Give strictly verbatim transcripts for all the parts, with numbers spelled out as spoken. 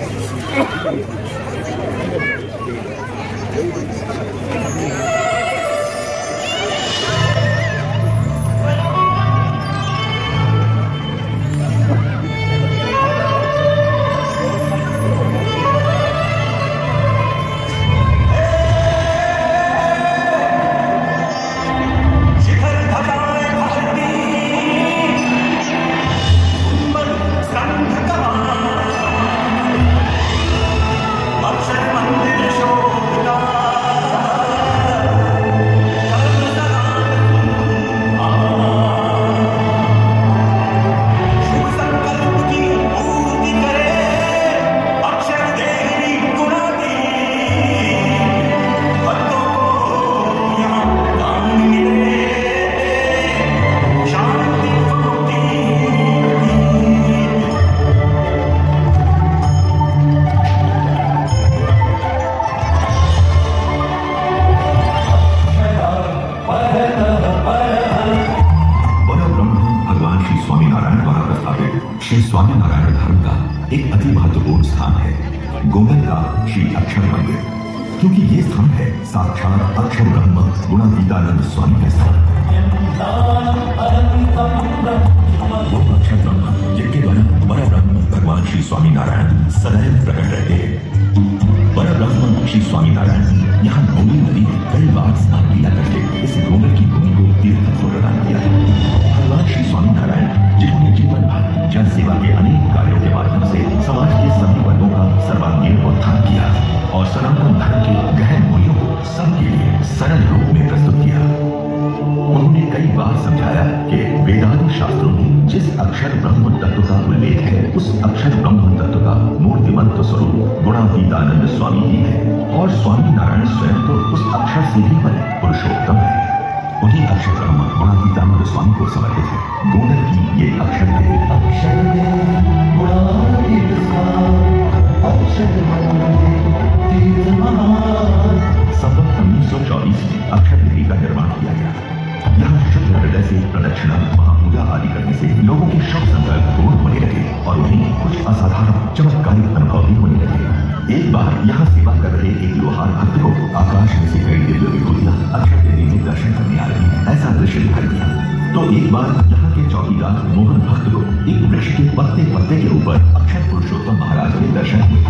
श्री स्वामीनारायण धर्म का एक अति महत्वपूर्ण स्थान है गोंडल का श्री अक्षर मंदिर, क्योंकि ये स्थान है साक्षात अक्षर ब्रह्म गुणातीतानंद स्वामी का स्थान। वो अक्षर ब्रह्म जिनके द्वारा पर ब्रह्म भगवान श्री स्वामीनारायण सदैव प्रकट रहते हैं। पर ब्रह्म श्री स्वामीनारायण यहाँ गोंडल नदी में कई बार स्नान किया करके इस गोंडल की भूमि को तीर्थत्व प्रदान किया है। भगवान श्री स्वामीनारायण जिन्होंने जीवन भर जन सेवा के अनेक कार्यों के माध्यम से समाज के सभी वर्गों का सर्वांगीण उत्थान किया और सनातन धर्म के गहन मूल्यों को सबके लिए सरल रूप में प्रस्तुत किया। उन्होंने कई बार समझाया कि वेदांत शास्त्रों में जिस अक्षर ब्रह्म तत्व का उल्लेख है उस अक्षर ब्रह्म तत्व का मूर्तिमंत स्वरूप गुणातीतानंद स्वामी ही है और स्वामी नारायण स्वयं तो उस अक्षर से भी बने पुरुषोत्तम है। उन्हीं अक्षर ब्रह्म गुणातीतानंद स्वामी को समर्पित है गोंडल की ये अक्षर देवी। अक्षर संवत उन्नीस सौ चौबीस में अक्षर देवी का निर्माण किया गया। यहाँ शुद्ध हृदय से प्रदक्षिणा महापूजा आदि करने से लोगों के शुभ संकल्प पूर्ण होने लगे और उन्हें कुछ असाधारण चमत्कारी अनुभव भी होने लगे। एक बार यहाँ सेवा कर रहे एक लोहार भक्त को आकाश में से कई दिव्य विभूतियां अक्षर देवी में दर्शन करने आ रही है, ऐसा दृश्य दिखाई दिया। तो एक बार यहाँ के चौकीदार मोहन भक्त को एक वृक्ष के पत्ते पत्ते के ऊपर अक्षर पुरुषोत्तम महाराज के दर्शन हुए।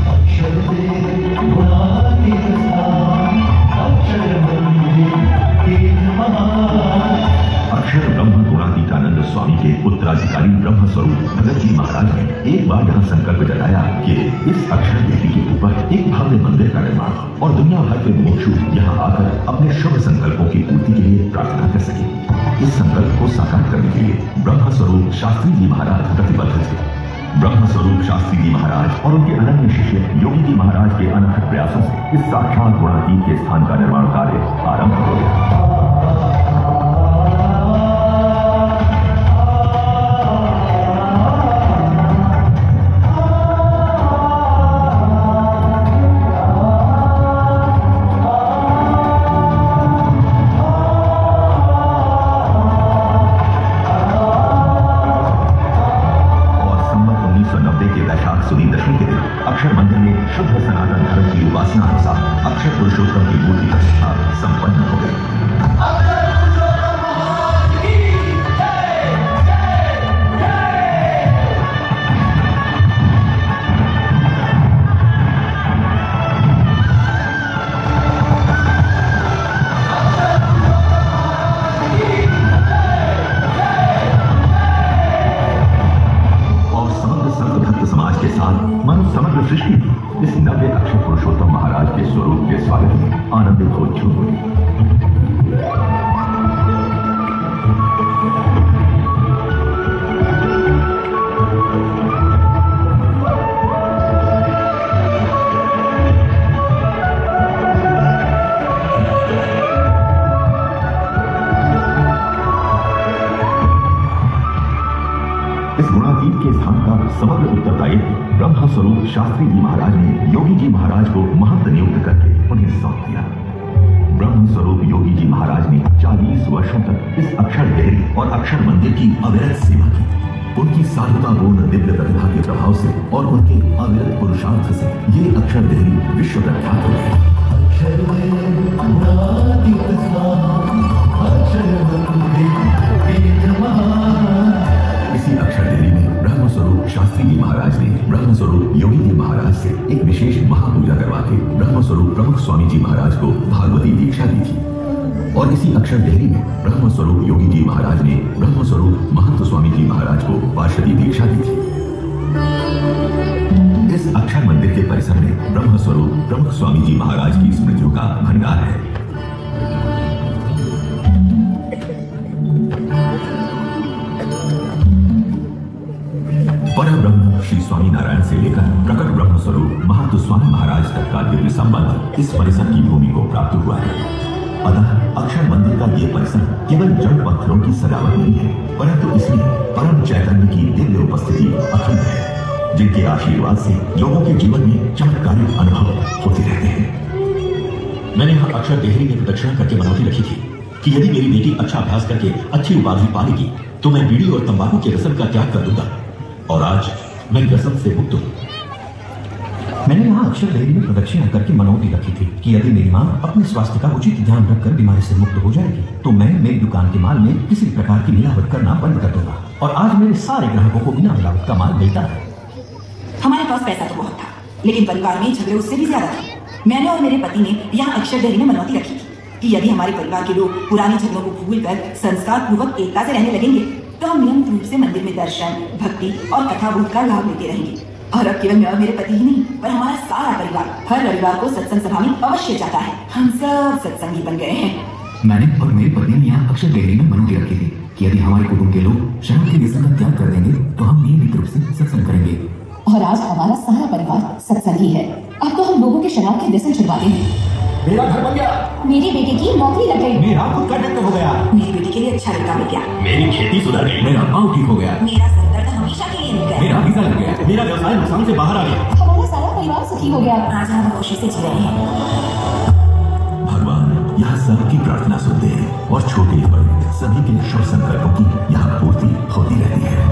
अक्षर ब्रह्म गुणातीतानंद स्वामी के उत्तराधिकारी ब्रह्म स्वरूप भगत जी महाराज ने एक बार यहाँ संकल्प जताया कि इस अक्षर देवी के ऊपर एक भव्य मंदिर का निर्माण और दुनिया भर के मोक्षु यहाँ आकर अपने शुभ संकल्पों की पूर्ति के लिए प्रार्थना कर सके। इस संकल्प को साकार करने के लिए ब्रह्म स्वरूप शास्त्री जी महाराज प्रतिबद्ध थे। ब्रह्म स्वरूप शास्त्री जी महाराज और उनके अनन्य शिष्य योगी जी महाराज के अनंत प्रयासों से इस साक्षात गुणातीत के स्थान का निर्माण कार्य आरंभ हो गया। अक्षर मंदिर में शुद्ध सनातन धर्म की उपासना अनुसार अक्षर पुरुषोत्तम की मूर्ति प्रतिष्ठा संपन्न हो गई। समग्र सृष्टि इस नव्य अक्षर पुरुषोत्तम महाराज के स्वरूप के स्वागत में आनंदित हो चुकी। इस गुणातीत के स्थान का समग्र उत्तरदायित्व ब्रह्म स्वरूप शास्त्री जी महाराज ने योगी जी महाराज को महंत नियुक्त करके उन्हें सौंप दिया। ब्रह्म स्वरूप योगी जी महाराज ने चालीस वर्षों तक इस अक्षर देवी और अक्षर मंदिर की अविरत सेवा की। उनकी साधुतापूर्ण दिव्य प्रतिभा के प्रभाव से और उनके अविरत पुरुषार्थ से ये अक्षर देहरी विश्व प्रख्यात हो गए। इसी अक्षर देहरी में ब्रह्मस्वरूप शास्त्री जी महाराज ने ब्रह्मस्वरूप योगी जी महाराज से एक विशेष महापूजा करवा के ब्रह्मस्वरूप प्रमुख स्वामी जी महाराज को भागवती दीक्षा दी थी। और इसी अक्षर देहरी में ब्रह्मस्वरूप योगी जी महाराज ने ब्रह्मस्वरूप महंत स्वामी जी महाराज को पार्षदी दीक्षा दी थी। इस अक्षर मंदिर के परिसर में ब्रह्मस्वरूप प्रमुख स्वामी जी महाराज की स्मृतियों का भंडार है। परब्रह्म श्री स्वामी नारायण से लेकर प्रकट ब्रह्म स्वरूप महंत स्वामी महाराज तक का दिव्य संबंध इस परिसर की भूमि को प्राप्त हुआ है। अतः अक्षर मंदिर का ये परिसर केवल जड़ पत्थरों की सजावट नहीं है, परंतु इसमें परम चैतन्य की दिव्य उपस्थिति अखंड है, जिनके आशीर्वाद से लोगों के जीवन में चमत्कारिक अनुभव होते रहते हैं। मैंने यहाँ अक्षर देहरी में प्रदक्षिणा करके मनौती रखी थी कि यदि मेरी बेटी अच्छा अभ्यास करके अच्छी उपाधि पालेगी तो मैं बीड़ी और तंबाकू के रसम का त्याग कर दूंगा, और आज मैं व्यसन से मुक्त हूँ। मैंने यहाँ अक्षर देहरी में प्रदक्षिणा करके मनौती रखी थी कि यदि मेरी माँ अपने स्वास्थ्य का उचित ध्यान रखकर बीमारी से मुक्त हो जाएगी तो मैं मेरी दुकान के माल में किसी प्रकार की मिलावट करना बंद कर दूंगा। और आज मेरे सारे ग्राहकों को बिना मिलावट का माल मिलता है। हमारे पास पैसा तो बहुत था, लेकिन परिवार में झगड़े उससे भी ज्यादा थे। मैंने और मेरे पति ने यहाँ अक्षर देहरी में मनौती रखी थी कि यदि हमारे परिवार के लोग पुराने झगड़ों को भूल कर संस्कार पूर्वक एकता से रहने लगेंगे तो हम नियमित रूप से मंदिर में दर्शन, भक्ति और कथा बोध का लाभ लेते रहेंगे। और अब केवल मैं और मेरे पति ही नहीं, पर हमारा सारा परिवार हर रविवार को सत्संग सभा में अवश्य जाता है। हम सब सत्संगी बन गए हैं। मैंने और मेरी पत्नी ने यहाँ अक्षर देहरी में मनौती रखी थी कि यदि हमारे कुटुंब के लोग शराब के व्यसन का त्याग कर देंगे तो हम नियमित रूप से सत्संग करेंगे। और आज हमारा सारा परिवार सत्संगी है। अब तो हम लोगों के शराब के व्यसन छुड़वाते हैं। मेरा घर बन गया, मेरी बेटी की नौकरी लग गई, मेरा खुद का डॉक्टर हो गया, मेरी बेटी के लिए अच्छा लड़का मिल गया, मेरी खेती सुधर गई, मेरा पाँव ठीक हो गया, मेरा सर दर्द हमेशा के लिए मिल गया, मेरा वीजा लग गया, मेरा व्यवसाय नुकसान से बाहर आ गया, हमारा सारा परिवार सुखी हो गया। आज हम खुशी से जी रहे हैं। भगवान यहाँ सबकी प्रार्थना सुनते हैं और छोटे बड़े सभी के शुभ संकल्पों की यहाँ पूर्ति होती रहती है।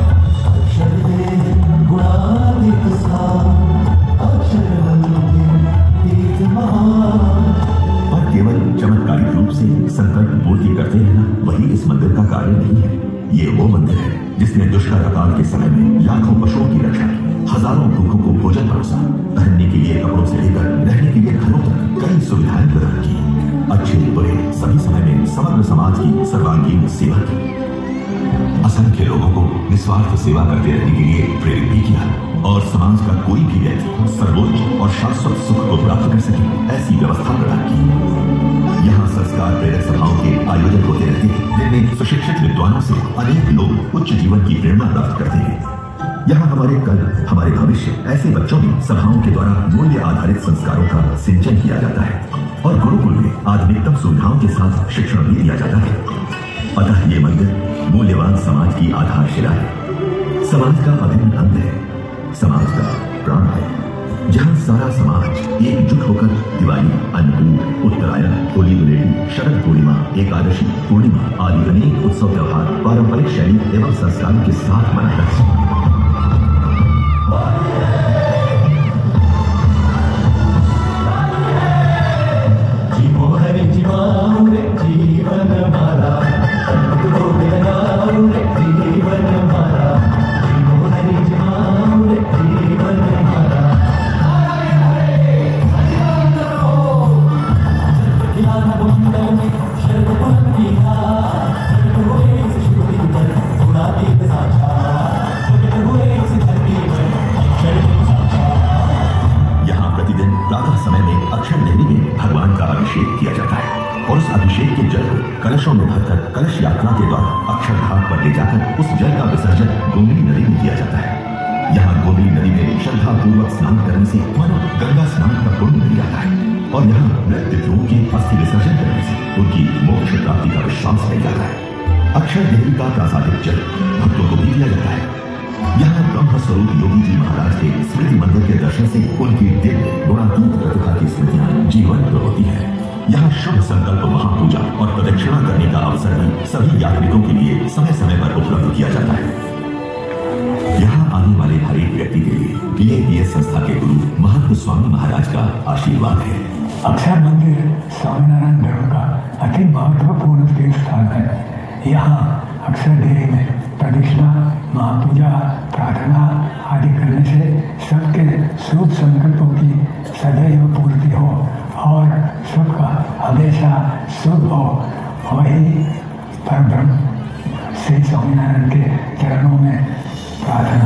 और केवल चमत्कारिक रूप से संकल्प पूर्ति करते रहना वही इस मंदिर का कार्य नहीं है। ये वो मंदिर है जिसने दुष्कर अकाल के समय में लाखों पशुओं की रक्षा की, हजारों भूखों को भोजन परोसा, पहनने के लिए कपड़ों से लेकर रहने के लिए घरों तक कई सुविधाएं प्रदान की, अच्छे बुरे सभी समय में समग्र समाज की सर्वांगीण सेवा की, असंख्य लोगों को निस्वार्थ सेवा करते रहने के लिए प्रेरित भी किया, और समाज का कोई भी व्यक्ति सर्वोच्च और शाश्वत सुख को प्राप्त कर सके ऐसी व्यवस्था प्रदान की। यहाँ संस्कार प्रेरक सभाओं के आयोजन होते रहते हैं जिनमें सुशिक्षित विद्वानों से अनेक लोग उच्च जीवन की प्रेरणा प्राप्त करते हैं। यहाँ हमारे कल हमारे भविष्य ऐसे बच्चों में सभाओं के द्वारा मूल्य आधारित संस्कारों का सिंचन किया जाता है, और गुरुकुल में आधुनिकतम सुविधाओं के साथ शिक्षण भी दिया जाता है। अतः ये मंदिर मूल्यवान समाज की आधारशिला है, समाज का अभिन्न अंग है, समाज का प्राण है, जहाँ सारा समाज एकजुट होकर दिवाली, अन्नकूट, उत्तरायण, होली धुलेटी, शरद पूर्णिमा, एकादशी, पूर्णिमा आदि अनेक उत्सव त्योहार पारंपरिक शैली एवं संस्कारों के साथ मनाता है। कलशों में भरकर कलश यात्रा के द्वारा अक्षर घाट पर ले जाकर उस जल का विसर्जन गोमती नदी में किया जाता है। यहाँ गोमती नदी में श्रद्धा पूर्वक स्नान करने से मानो गंगा स्नान का पुण्य मिल जाता है, और यहाँ मृत्युओं के अस्थि विसर्जन करने से उनकी मोक्ष प्राप्ति का विश्वास मिल जाता है। अक्षर देहरी का प्रासादिक जल भक्तों को भी दिया जाता है। यहाँ ब्रह्म स्वरूप योगी जी महाराज के स्मृति मंदिर के दर्शन से उनकी दिव्य गुणातीत प्रतिभा की स्मृतियां जीवंत होती है। यहाँ शुभ संकल्प महापूजा और प्रदक्षिणा करने का अवसर भी सभी यात्रिकों के लिए समय समय पर उपलब्ध किया जाता है। आने वाले हर एक व्यक्ति के लिए पीएपीएस संस्था के गुरु महंत स्वामी महाराज का आशीर्वाद है। अक्षर मंदिर स्वामीनारायण धर्म का अति महत्वपूर्ण तीर्थ स्थान है। यहाँ अक्षर डेरी में प्रतिष्ठा, महापूजा, प्रार्थना आदि करने से सबके शुभ संकल्पों की सदैव पूर्ति हो और सबका हमेशा शुभ हो। वही परब्रह्म श्री स्वामीनारायण के चरणों में प्रार्थना।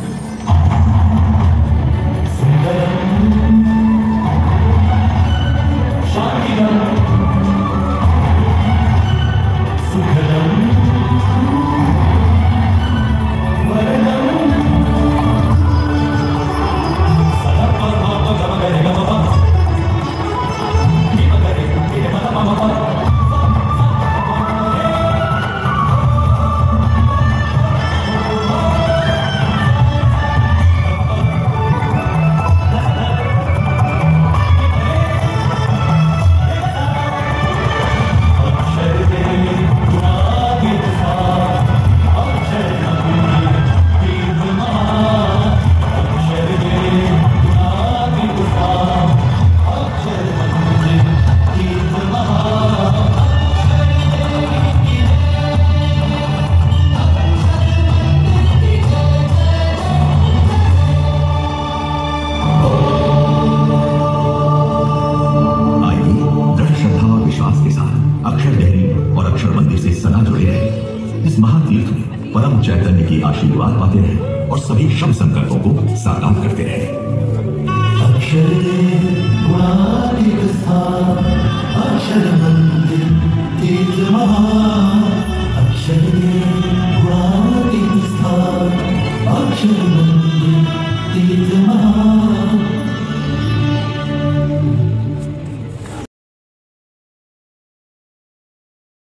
परम चैतन्य की आशीर्वाद पाते रहे और सभी शुभ संकल्पों को साकार करते रहे। अक्षर गुणातीत स्थान, अक्षर मंदिर तीर्थ महा